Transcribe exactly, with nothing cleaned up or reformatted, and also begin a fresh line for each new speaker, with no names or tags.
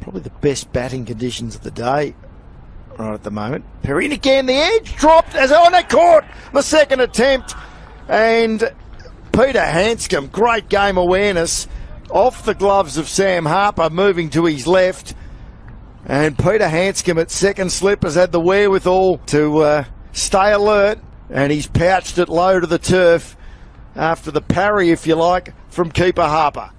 Probably the best batting conditions of the day right at the moment. Perry in again, the edge dropped as on a court, the second attempt, and Peter Hanscom, great game awareness off the gloves of Sam Harper, moving to his left, and Peter Hanscom at second slip has had the wherewithal to uh, stay alert, and he's pouched it low to the turf after the parry, if you like, from keeper Harper.